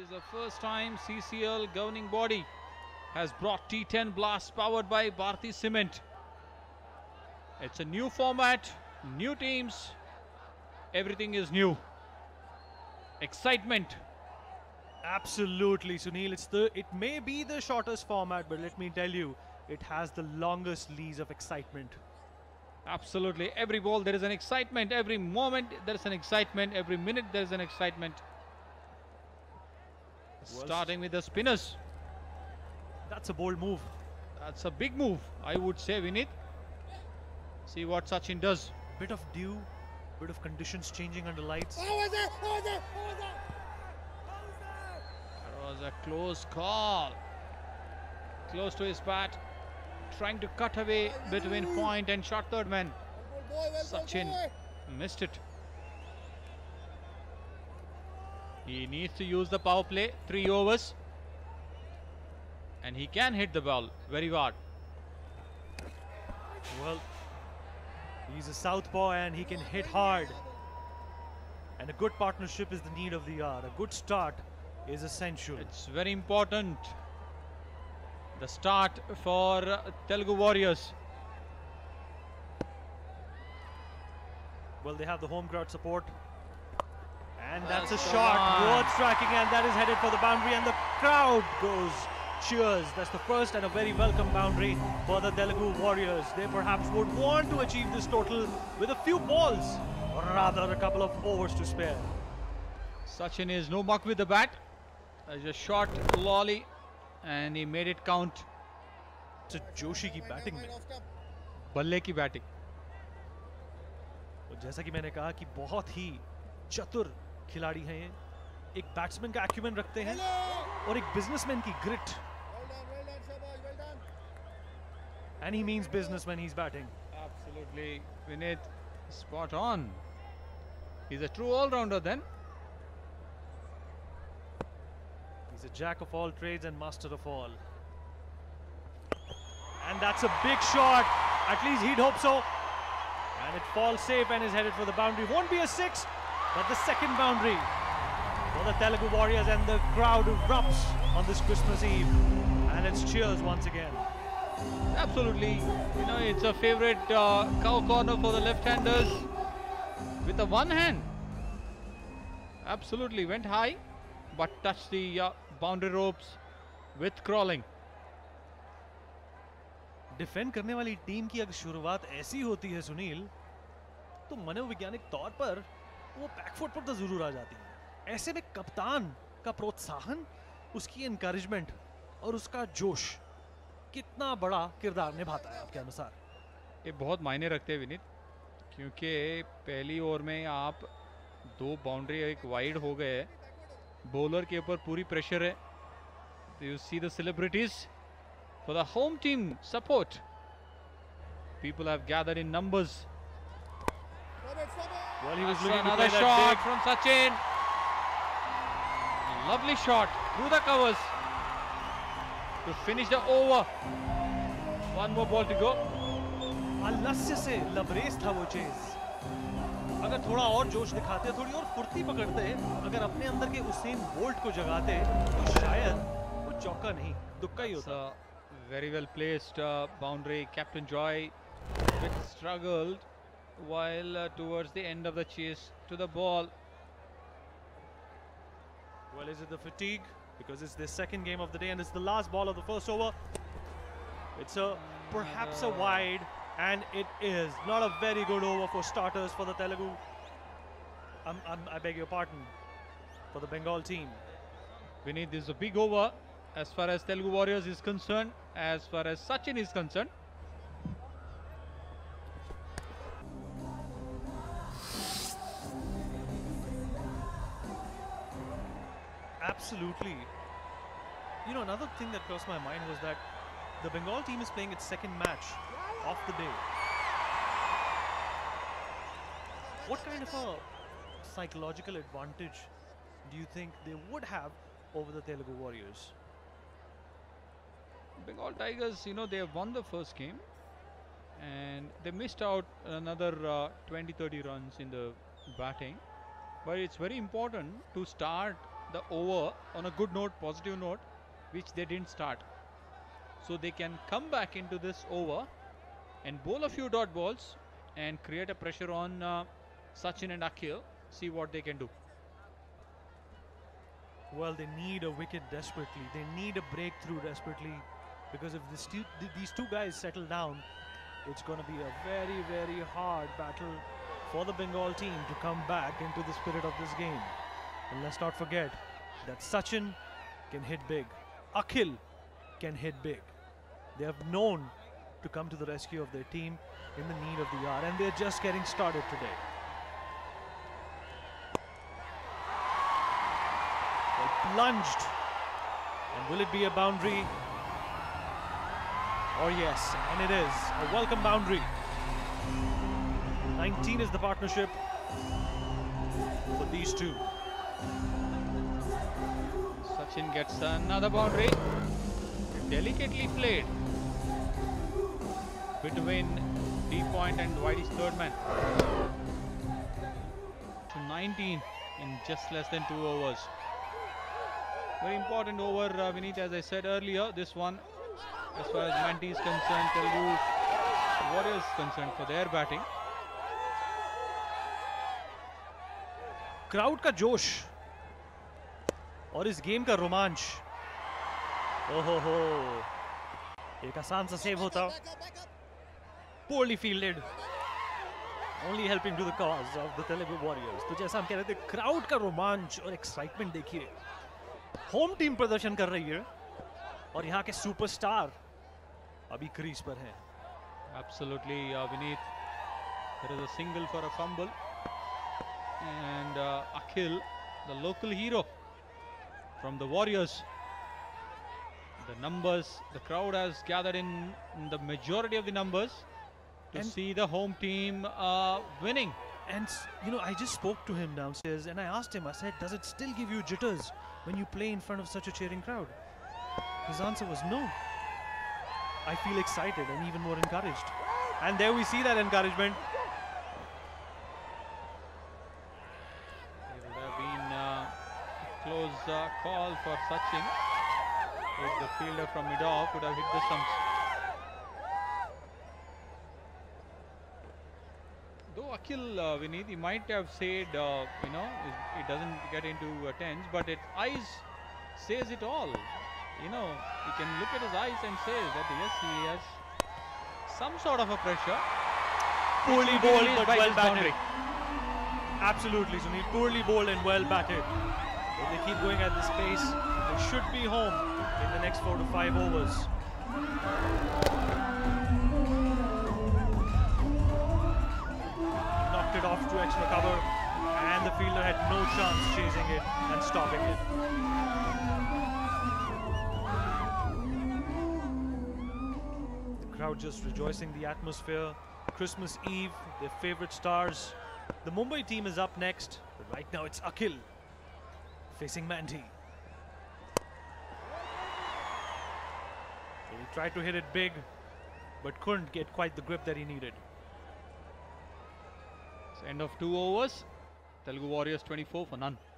is the first time CCL governing body has brought T10 Blast powered by Bharti Cement. It's a new format, new teams, everything is new. Excitement. Absolutely, Sunil. It may be the shortest format, but let me tell you, it has the longest leash of excitement. Absolutely. Every ball there is an excitement. Every moment there is an excitement. Every minute there is an excitement. Starting with the spinners. That's a bold move. That's a big move, I would say, Vineet. See what Sachin does. Bit of dew, bit of conditions changing under lights. That was a close call. Close to his bat. Trying to cut away between point and short third man. Sachin missed it. He needs to use the power play, 3 overs. And he can hit the ball very hard. Well, he's a southpaw and he can hit hard. And a good partnership is the need of the hour. A good start is essential. It's very important. The start for Telugu Warriors. Well, they have the home crowd support. And that's a shot worth striking, and that is headed for the boundary, and the crowd goes cheers. That's the first and a very welcome boundary for the Telugu Warriors. They perhaps would want to achieve this total with a few balls, or rather a couple of overs to spare. Sachin is no muck with the bat. Just short lolly and he made it count. It's a Joshi की batting में बल्ले की batting. तो जैसा कि मैंने कहा कि बहुत ही चतुर खिलाड़ी हैं ये. एक बैट्समैन का एक्यूमेन रखते हैं और एक बिजनेसमैन की grit. And he means business when he's batting. Absolutely, Vineet, spot on. He's a true all-rounder then. He's a jack of all trades and master of all. And that's a big shot. At least he'd hope so. And it falls safe and is headed for the boundary. Won't be a 6, but the second boundary for the Telugu Warriors, and the crowd erupts on this Christmas Eve. And it's cheers once again. Absolutely. You know, it's a favorite cow corner for the left-handers with the one hand. Absolutely went high, but touched the boundary ropes with crawling. Defend करने वाली team की अगर शुरुआत ऐसी होती है सुनील, तो मनोवैज्ञानिक तौर पर वो बैकफुट पर तो जरूर आ जाती है. ऐसे में कप्तान का प्रोत्साहन, उसकी एनकरेजमेंट और उसका जोश कितना बड़ा किरदार निभाता है आपके अनुसार? ये बहुत मायने रखते हैं विनीत, क्योंकि पहली ओवर में आप 2 बाउंड्री एक वाइड हो गए, बॉलर के ऊपर पूरी प्रेशर है. You see the celebrities for the home team support. People have gathered in numbers. Well, he was looking another to play shot that from Sachin. Lovely shot through the covers to finish the over. One more ball to go. आलस्य से लबरेज था वो chase. अगर थोड़ा और जोश दिखाते, थोड़ी और फुर्ती पकड़ते, अगर अपने अंदर के उसेन बोल्ट को जगाते, तो शायद वो चौका नहीं, दुक्का ही होता. Very well placed boundary. Captain Joy bit struggled while towards the end of the chase to the ball. Well, is it the fatigue? Because it's the second game of the day and it's the last ball of the first over. It's perhaps a wide, and it is not a very good over for starters for the Telugu. I beg your pardon, for the Bengal team. Vineet, this is a big over as far as Telugu Warriors is concerned, as far as Sachin is concerned. Absolutely. You know, another thing that crossed my mind was that the Bengal team is playing its second match of the day. What kind of a psychological advantage do you think they would have over the Telugu Warriors? Bengal Tigers, you know, they have won the first game and they missed out another 20-30 runs in the batting. But it's very important to start the over on a good note, positive note, which they didn't start. So they can come back into this over and bowl a few dot balls and create a pressure on Sachin and Akhil. See what they can do. Well, they need a wicket desperately. They need a breakthrough desperately, because if these two guys settle down, it's going to be a very, very hard battle for the Bengal team to come back into the spirit of this game. And let's not forget that Sachin can hit big. Akhil can hit big. They have known to come to the rescue of their team in the need of the hour, and they're just getting started today. They plunged, and will it be a boundary? Oh yes, and it is a welcome boundary. 19 is the partnership for these two. Sachin gets another boundary. Delicately played between D Point and Whitey's third man. To 19 in just less than 2 overs. Very important over, Vineet, as I said earlier. This one, as far as Manti is concerned, Telugu Warriors concerned for their batting. Crowd का जोश और इस game का रोमांच. ओहो, एक आसान सा सेव होता, poorly fielded, only helping to the cause of the Telugu Warriors. तो जैसा हम कह रहे थे, crowd का रोमांच और excitement देखिए. होम टीम प्रदर्शन कर रही है और यहाँ के सुपरस्टार अभी क्रीज पर हैं. Absolutely, Vineet. There is a single for a fumble, and Akhil, the local hero from the Warriors. The numbers, the crowd has gathered in the majority of the numbers to see the home team winning. And you know, I just spoke to him downstairs and I asked him, I said, does it still give you jitters when you play in front of such a cheering crowd? His answer was no. I feel excited and even more encouraged. And there we see that encouragement. It would have been a close call for Sachin. If the fielder from mid-off would have hit the stumps. Though Akhil, Vineet, he might have said, you know, it doesn't get into tens, but its eyes says it all. You know, you can look at his eyes and say that yes, he has some sort of a pressure. Poorly bowled but well batted. Absolutely, Sunil. Poorly bowled and well batted. If they keep going at this pace, they should be home in the next 4 to 5 overs. Knocked it off to extra cover, and the fielder had no chance chasing it and stopping it. The crowd just rejoicing the atmosphere. Christmas Eve, their favorite stars. The Mumbai team is up next, but right now it's Akhil facing Manti. He tried to hit it big, but couldn't get quite the grip that he needed. It's end of 2 overs. Telugu Warriors 24 for none.